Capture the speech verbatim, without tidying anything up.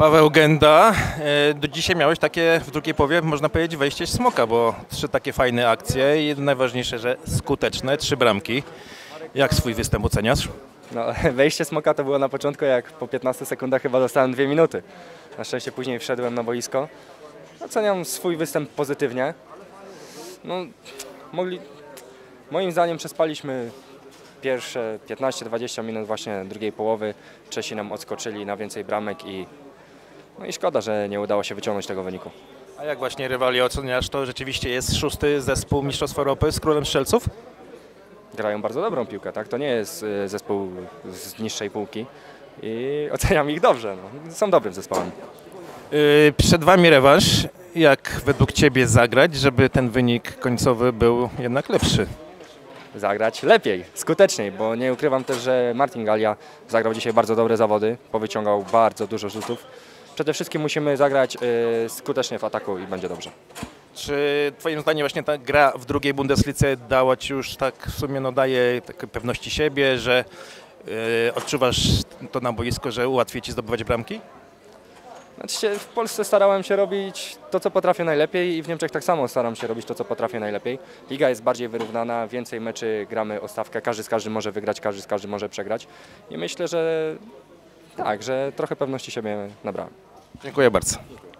Paweł Genda, e, do dzisiaj miałeś takie w drugiej połowie, można powiedzieć, wejście smoka, bo trzy takie fajne akcje i najważniejsze, że skuteczne, trzy bramki. Jak swój występ oceniasz? No, wejście smoka to było na początku, jak po piętnastu sekundach chyba dostałem dwie minuty. Na szczęście później wszedłem na boisko. Oceniam swój występ pozytywnie. No, mogli, moim zdaniem przespaliśmy pierwsze piętnaście dwadzieścia minut właśnie drugiej połowy. Czesi nam odskoczyli na więcej bramek i, no i szkoda, że nie udało się wyciągnąć tego wyniku. A jak właśnie rywali oceniasz, to rzeczywiście jest szósty zespół Mistrzostw Europy z Królem Strzelców? Grają bardzo dobrą piłkę, tak? To nie jest y, zespół z niższej półki i oceniam ich dobrze. No. Są dobrym zespołem. Yy, przed Wami rewanż. Jak według Ciebie zagrać, żeby ten wynik końcowy był jednak lepszy? Zagrać lepiej, skuteczniej, bo nie ukrywam też, że Martin Galia zagrał dzisiaj bardzo dobre zawody, powyciągał bardzo dużo rzutów. Przede wszystkim musimy zagrać y, skutecznie w ataku i będzie dobrze. Czy Twoim zdaniem właśnie ta gra w drugiej Bundeslidze dała Ci już tak w sumie no daje takiej pewności siebie, że yy, odczuwasz to na boisko, że ułatwi Ci zdobywać bramki? Znaczy się, w Polsce starałem się robić to, co potrafię najlepiej i w Niemczech tak samo staram się robić to, co potrafię najlepiej. Liga jest bardziej wyrównana, więcej meczy gramy o stawkę, każdy z każdym może wygrać, każdy z każdym może przegrać. I myślę, że tak, że trochę pewności siebie nabrałem. Dziękuję bardzo.